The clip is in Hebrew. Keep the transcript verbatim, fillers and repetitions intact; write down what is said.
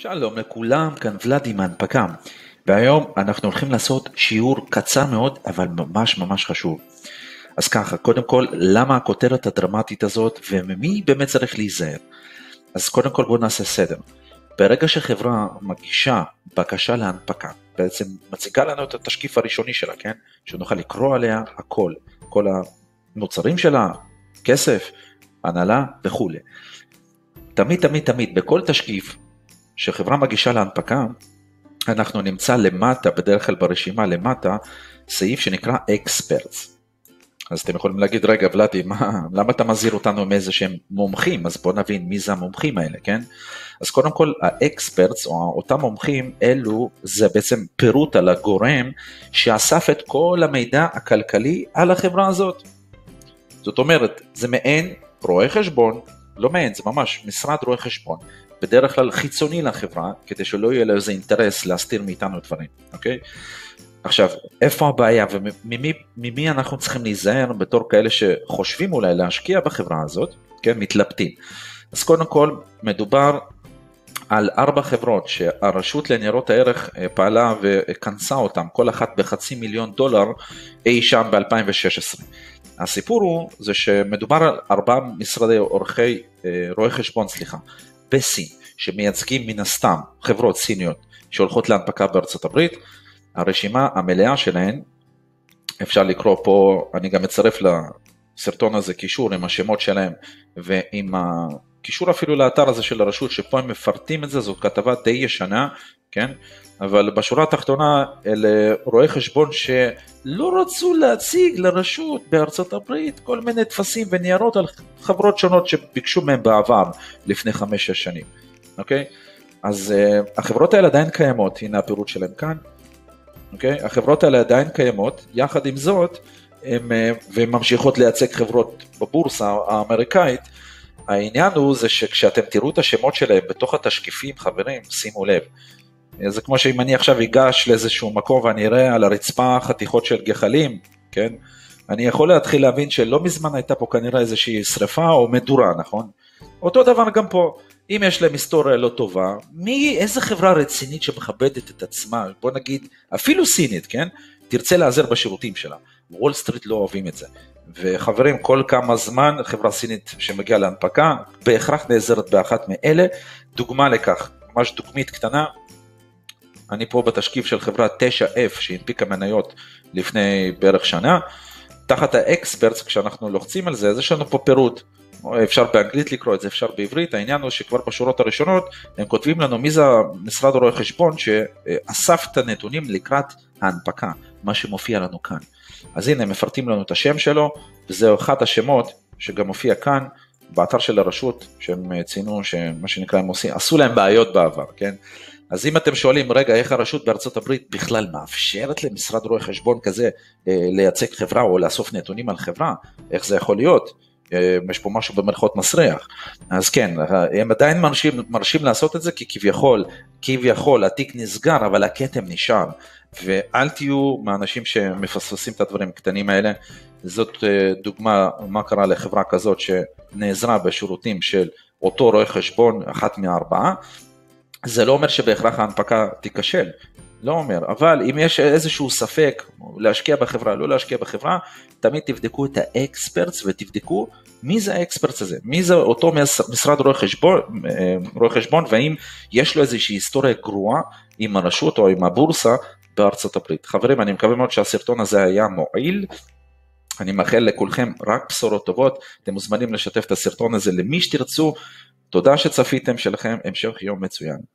שלום לכולם, כאן ולדי מהנפקה, והיום אנחנו הולכים לעשות שיעור קצר מאוד, אבל ממש ממש חשוב. אז ככה, קודם כל, למה הכותרת הדרמטית הזאת, וממי באמת צריך להיזהר? אז קודם כל בואו נעשה סדר. ברגע שחברה מגישה בקשה להנפקה, בעצם מציגה לנו את התשקיף הראשוני שלה, כן? שנוכל לקרוא עליה הכל, כל המוצרים שלה, כסף, הנהלה וכו'. תמיד תמיד תמיד, בכל תשקיף, שחברה מגישה להנפקה, אנחנו נמצא למטה, בדרך כלל ברשימה למטה, סעיף שנקרא Experts. אז אתם יכולים להגיד, רגע ולדי, מה, למה אתה מזהיר אותנו מאיזה שהם מומחים? אז בואו נבין מי זה המומחים האלה, כן? אז קודם כל, ה-Experts, או אותם מומחים, אלו, זה בעצם פירוט על הגורם, שאסף את כל המידע הכלכלי על החברה הזאת. זאת אומרת, זה מעין רואה חשבון, לא מעין, זה ממש משרד רואה חשבון, בדרך כלל חיצוני לחברה, כדי שלא יהיה לו איזה אינטרס להסתיר מאיתנו דברים, אוקיי? עכשיו, איפה הבעיה וממי ממי אנחנו צריכים להיזהר בתור כאלה שחושבים אולי להשקיע בחברה הזאת, כן, מתלבטים. אז קודם כל, מדובר על ארבע חברות שהרשות לניירות הערך פעלה וכנסה אותם, כל אחת בחצי מיליון דולר אי שם ב-אלפיים ושש עשרה. הסיפור הוא זה שמדובר על ארבעה משרדי עורכי, רואי חשבון, סליחה, בסין, שמייצגים מן הסתם חברות סיניות שהולכות להנפקה בארצות הברית. הרשימה המלאה שלהן, אפשר לקרוא פה, אני גם מצרף לסרטון הזה קישור עם השמות שלהם, ועם הקישור אפילו לאתר הזה של הרשות, שפה הם מפרטים את זה, זאת כתבה די ישנה, כן? אבל בשורה התחתונה, אלה רואי חשבון שלא רצו להציג לרשות בארצות הברית, כל מיני תפסים וניירות על חברות שונות שביקשו מהם בעבר, לפני חמש-שש שנים, אוקיי? אז uh, החברות האלה עדיין קיימות, הנה הפירוט שלהם כאן, אוקיי? החברות האלה עדיין קיימות, יחד עם זאת, הם, והן ממשיכות לייצג חברות בבורסה האמריקאית. העניין הוא זה שכשאתם תראו את השמות שלהם בתוך התשקיפים, חברים, שימו לב, זה כמו שאם אני עכשיו אגש לאיזשהו מקום ואני אראה על הרצפה חתיכות של גחלים, כן? אני יכול להתחיל להבין שלא מזמן הייתה פה כנראה איזושהי שריפה או מדורה, נכון? אותו דבר גם פה. אם יש להם היסטוריה לא טובה, מי, איזה חברה רצינית שמכבדת את עצמה, בוא נגיד, אפילו סינית, כן? תרצה לעזר בשירותים שלה. וול סטריט לא אוהבים את זה. וחברים, כל כמה זמן חברה סינית שמגיעה להנפקה, בהכרח נעזרת באחת מאלה. דוגמה לכך, ממש דוגמית קטנה, אני פה בתשקיף של חברה תשע אף, שהנפיקה מניות לפני בערך שנה, תחת האקספרטס, כשאנחנו לוחצים על זה, אז יש לנו פה פירוט, אפשר באנגלית לקרוא את זה, אפשר בעברית. העניין הוא שכבר בשורות הראשונות הם כותבים לנו מי זה משרד רואי חשבון שאסף את הנתונים לקראת ההנפקה, מה שמופיע לנו כאן. אז הנה הם מפרטים לנו את השם שלו, וזהו אחד השמות שגם מופיע כאן באתר של הרשות, שהם ציינו שמה שנקרא הם עושים, עשו להם בעיות בעבר, כן? אז אם אתם שואלים, רגע, איך הרשות בארצות הברית בכלל מאפשרת למשרד רואי חשבון כזה לייצג חברה או לאסוף נתונים על חברה, איך זה יכול להיות? יש פה משהו במרכאות מסריח. אז כן, הם עדיין מרשים, מרשים לעשות את זה, כי כביכול, כביכול התיק נסגר, אבל הכתם נשאר, ואל תהיו מהאנשים שמפספסים את הדברים הקטנים האלה. זאת דוגמה מה קרה לחברה כזאת שנעזרה בשירותים של אותו רואה חשבון, אחת מהארבעה. זה לא אומר שבהכרח ההנפקה תיכשל, לא אומר, אבל אם יש איזשהו ספק, להשקיע בחברה, לא להשקיע בחברה, תמיד תבדקו את האקספרטס ותבדקו מי זה האקספרטס הזה, מי זה אותו משרד רואי חשבון, רואי חשבון, והאם יש לו איזושהי היסטוריה גרועה עם הרשות או עם הבורסה בארצות הברית. חברים, אני מקווה מאוד שהסרטון הזה היה מועיל, אני מאחל לכולכם רק בשורות טובות, אתם מוזמנים לשתף את הסרטון הזה למי שתרצו, תודה שצפיתם, שלכם המשך יום מצוין.